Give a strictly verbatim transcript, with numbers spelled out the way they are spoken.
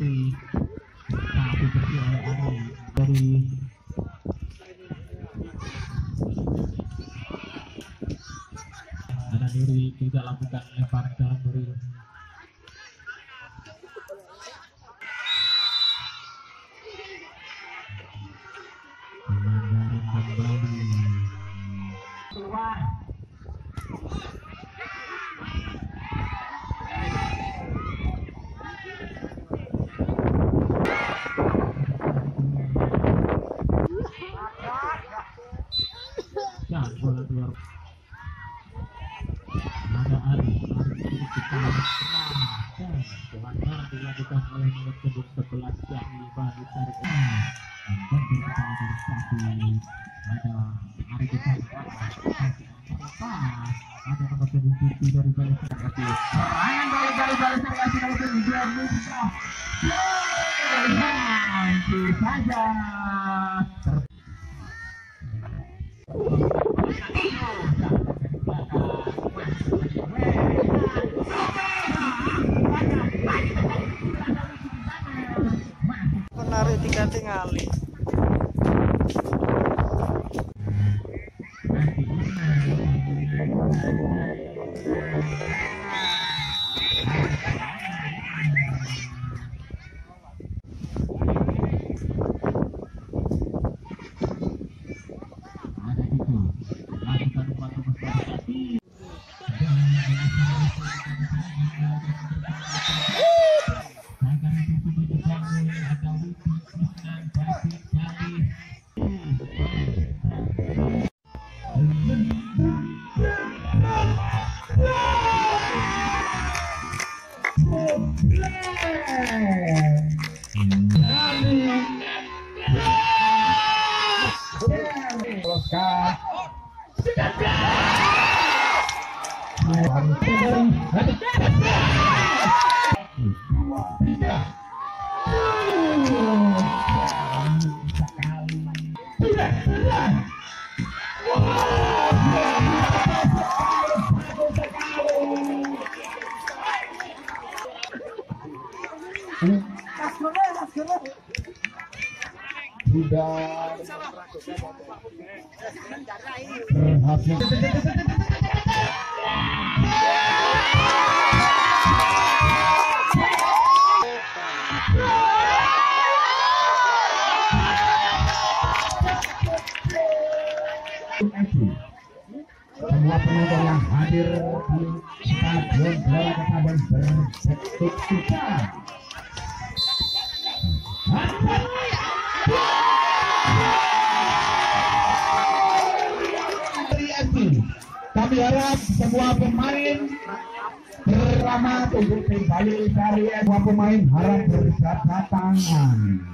berarti satu bersih oleh Ari dari ada diri tidak lakukan lemparan dalam diri. Pelanggaran kembali keluar. Ya, bola keluar. Ada Ari, Ari cukup ditahan dan pelanggaran dilakukan oleh nomor punggung sebelas yakni Bani Tarik. Dan berkata bersatu ada Ari kita ada nomor punggung tujuh dari Bani Tarik. Serangan balik dari Bani Tarik nomor punggung dua bisa. Hancur saja. Menarik tiga tingali. Semua penonton yang hadir di Stadion Gelora Kabupaten bersetuk suka. Kami harap semua pemain bersama untuk kembali dari semua pemain harap berjabat tangan.